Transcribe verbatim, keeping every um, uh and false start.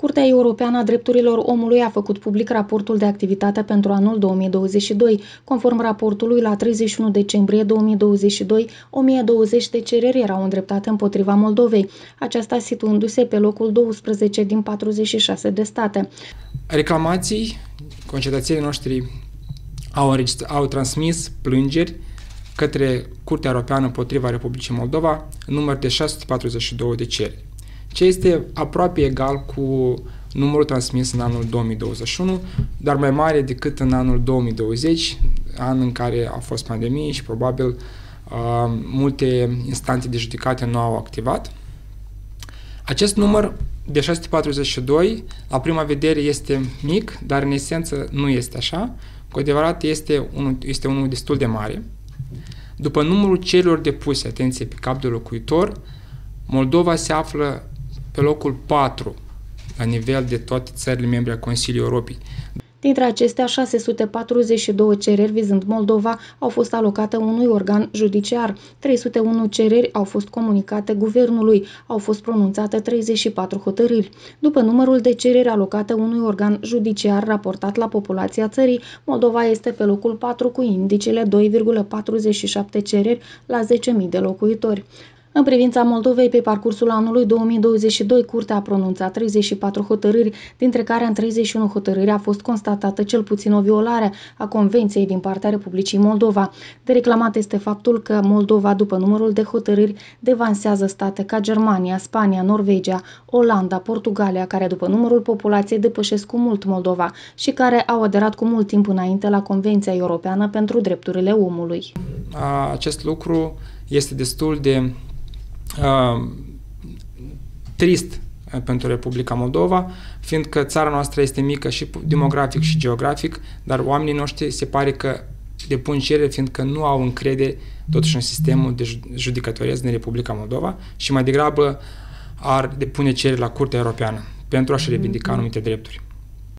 Curtea Europeană a Drepturilor Omului a făcut public raportul de activitate pentru anul două mii douăzeci și doi. Conform raportului, la treizeci și unu decembrie două mii douăzeci și doi, o mie douăzeci de cereri erau îndreptate împotriva Moldovei, aceasta situându-se pe locul douăsprezece din patruzeci și șase de state. Reclamații, concetățenii noștri au, au transmis plângeri către Curtea Europeană împotriva Republicii Moldova în număr de șase sute patruzeci și două de cereri, ce este aproape egal cu numărul transmis în anul două mii douăzeci și unu, dar mai mare decât în anul două mii douăzeci, an în care a fost pandemie și probabil uh, multe instanțe de judecată nu au activat. Acest număr de șase sute patruzeci și doi, la prima vedere, este mic, dar în esență nu este așa. Cu adevărat este unul, este unul destul de mare. După numărul cererilor depuse, atenție, pe cap de locuitor, Moldova se află pe locul patru la nivel de toate țările membre ale Consiliului Europei. Dintre acestea, șase sute patruzeci și două cereri vizând Moldova au fost alocate unui organ judiciar, trei sute unu cereri au fost comunicate guvernului, au fost pronunțate treizeci și patru hotărâri. După numărul de cereri alocate unui organ judiciar raportat la populația țării, Moldova este pe locul patru cu indicele doi virgulă patruzeci și șapte cereri la zece mii de locuitori. În privința Moldovei, pe parcursul anului două mii douăzeci și doi, Curtea a pronunțat treizeci și patru hotărâri, dintre care în treizeci și unu hotărâri a fost constatată cel puțin o violare a Convenției din partea Republicii Moldova. De reclamat este faptul că Moldova, după numărul de hotărâri, devansează state ca Germania, Spania, Norvegia, Olanda, Portugalia, care după numărul populației depășesc cu mult Moldova și care au aderat cu mult timp înainte la Convenția Europeană pentru Drepturile Omului. Acest lucru este destul de Uh, trist pentru Republica Moldova, fiindcă țara noastră este mică și demografic și geografic, dar oamenii noștri se pare că depun cerere fiindcă nu au încredere totuși în sistemul de judecătoresc din Republica Moldova și mai degrabă ar depune cerere la Curtea Europeană pentru a-și reivindica anumite drepturi.